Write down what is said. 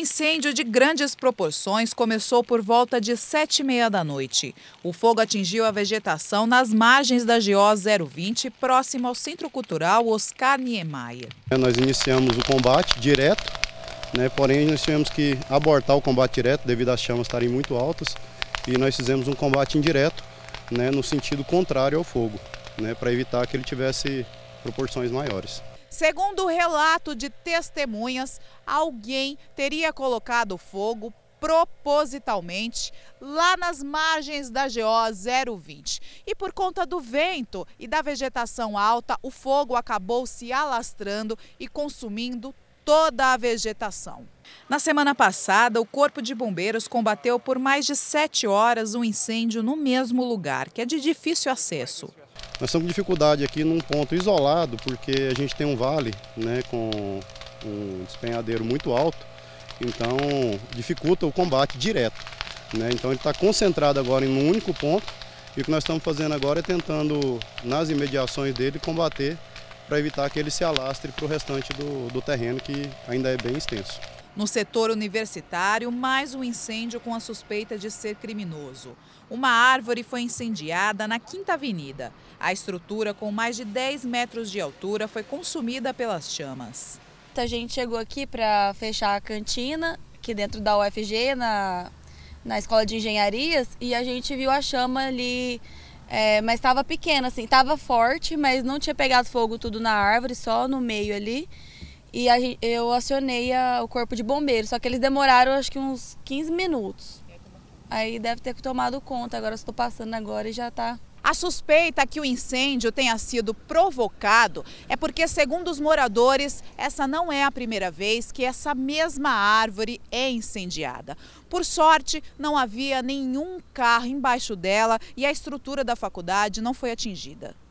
incêndio de grandes proporções começou por volta de 7h30 da noite. O fogo atingiu a vegetação nas margens da GO 020, próximo ao Centro Cultural Oscar Niemeyer. Nós iniciamos o combate direto, porém nós tivemos que abortar o combate direto devido às chamas estarem muito altas e nós fizemos um combate indireto, no sentido contrário ao fogo, para evitar que ele tivesse proporções maiores. Segundo o relato de testemunhas, alguém teria colocado fogo propositalmente lá nas margens da GO 020. E por conta do vento e da vegetação alta, o fogo acabou se alastrando e consumindo toda a vegetação. Na semana passada, o Corpo de Bombeiros combateu por mais de 7 horas um incêndio no mesmo lugar, que é de difícil acesso. Nós estamos com dificuldade aqui num ponto isolado, porque a gente tem um vale com um despenhadeiro muito alto, então dificulta o combate direto. Então ele está concentrado agora em um único ponto e o que nós estamos fazendo agora é tentando, nas imediações dele, combater para evitar que ele se alastre para o restante do terreno, que ainda é bem extenso. No setor universitário, mais um incêndio com a suspeita de ser criminoso. Uma árvore foi incendiada na Quinta Avenida. A estrutura, com mais de 10 metros de altura, foi consumida pelas chamas. A gente chegou aqui para fechar a cantina, aqui dentro da UFG, na Escola de Engenharias, e a gente viu a chama ali, mas estava pequena, assim, estava forte, mas não tinha pegado fogo tudo na árvore, só no meio ali. E eu acionei o Corpo de Bombeiros, só que eles demoraram acho que uns 15 minutos. Aí deve ter tomado conta, agora estou passando agora e já está. A suspeita que o incêndio tenha sido provocado é porque, segundo os moradores, essa não é a primeira vez que essa mesma árvore é incendiada. Por sorte, não havia nenhum carro embaixo dela e a estrutura da faculdade não foi atingida.